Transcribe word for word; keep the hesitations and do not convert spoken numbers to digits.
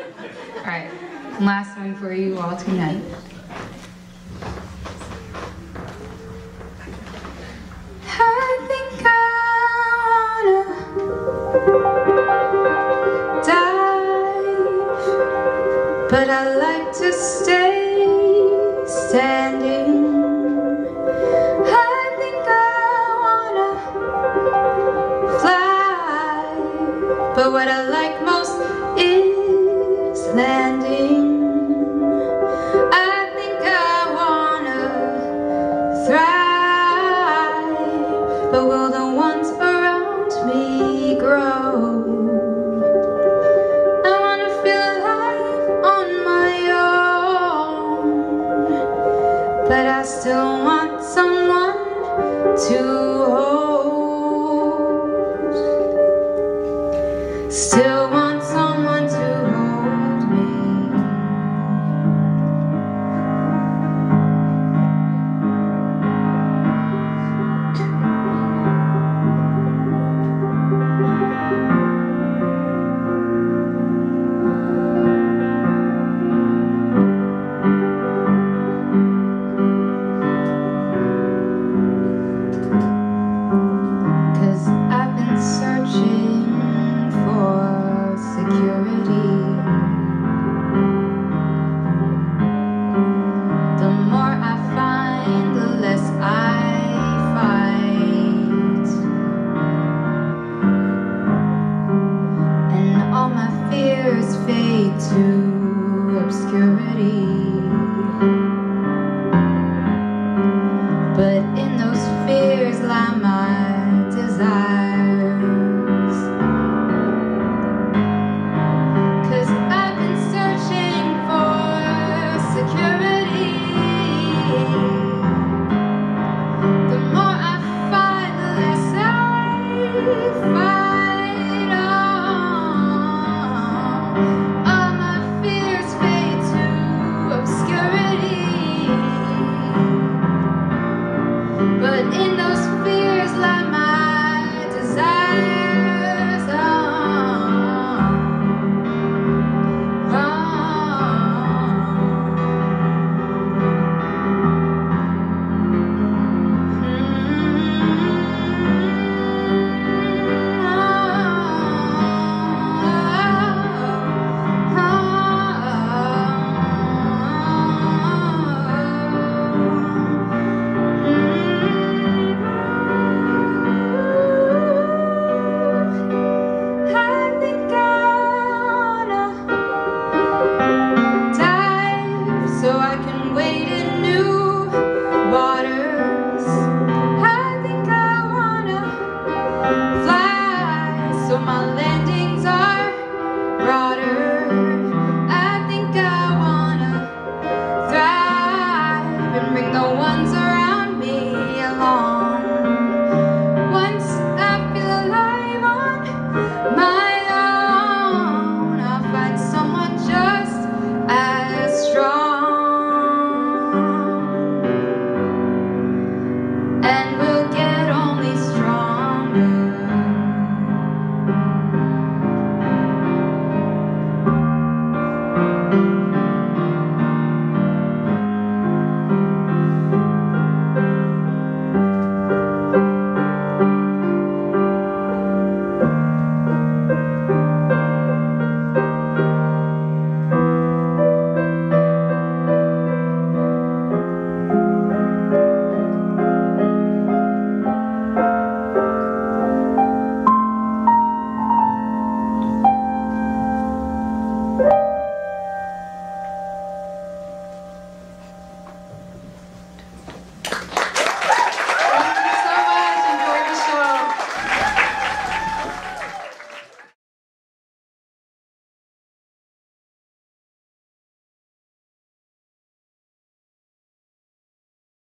Alright, last one for you all tonight. I think I wanna dive, but I like to stay standing. I think I wanna fly, but what I like most is landing. I think I wanna thrive, but will the ones around me grow? I wanna feel alive on my own, but I still want someone to hold. Still want someone to hold me. Fade to obscurity, but in those fears lie my